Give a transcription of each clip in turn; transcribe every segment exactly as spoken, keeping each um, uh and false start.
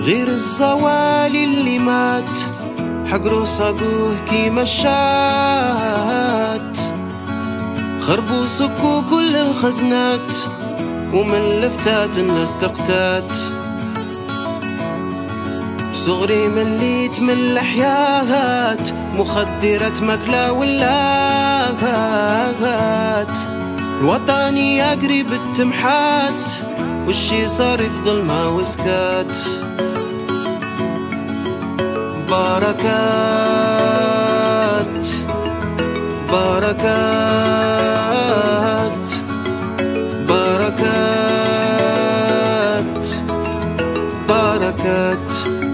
غير الزوالي اللي مات حقرو صاقوه كيما الشات، خربوا سكوا كل الخزنات ومن لفتات الناس تقتات. صغري مليت من الحياات مخدرات ماكلة ولاهات، الوطني قريب التمحات والشي صار يفضل ما وسكات. باركات باركات باركات باركات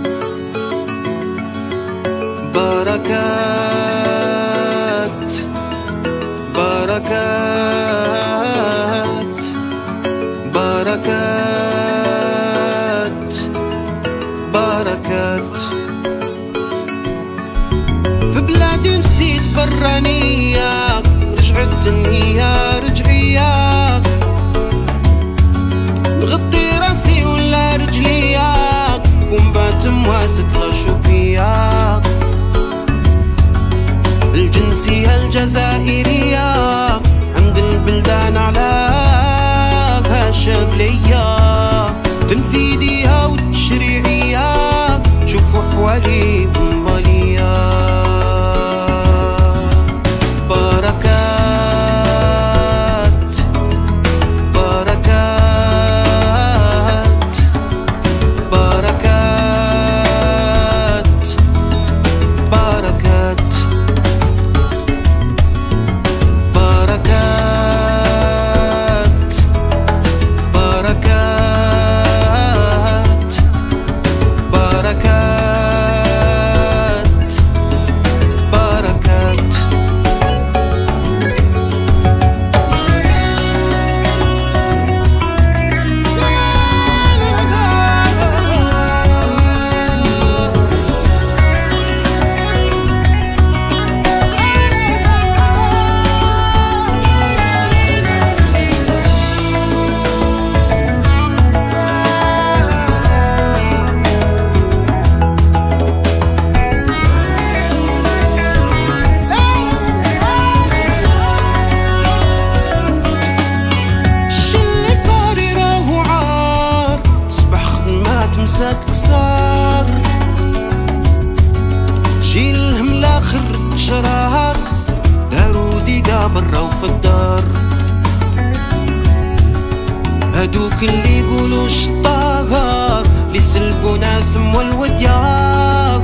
باركات باركات باركات باركات. في بلادي نسيت برانية رجعت النية رجعية، نغطي راسي ولا رجليا ونبات مواسك لا شوفيا. الجنسية الجزائرية عند البلدان علاها شبلية، تنفيذية والتشريعية شوفوا حوالي بمبالية. باركات باركات باركات باركات باركات باركات باركات باركات. تكسر شيل الهم لاخر شرار، دارو ديقا برا وفي الدار. هادوك اللي يقولوا شطاغر اللي سلبوا ناس والوديار،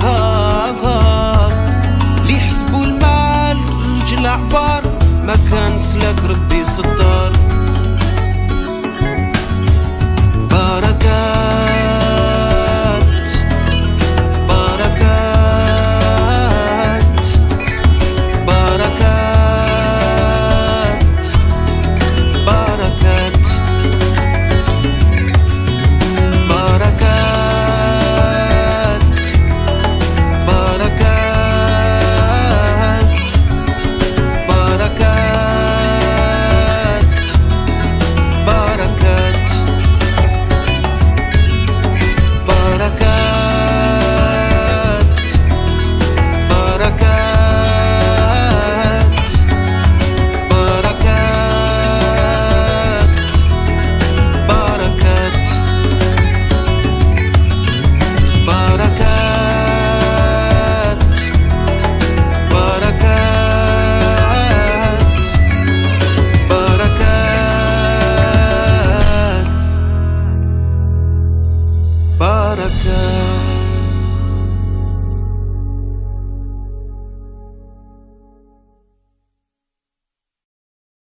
اللي يحسبوا المال رجل عبار ما كان سلاك ربي ستار. باركات.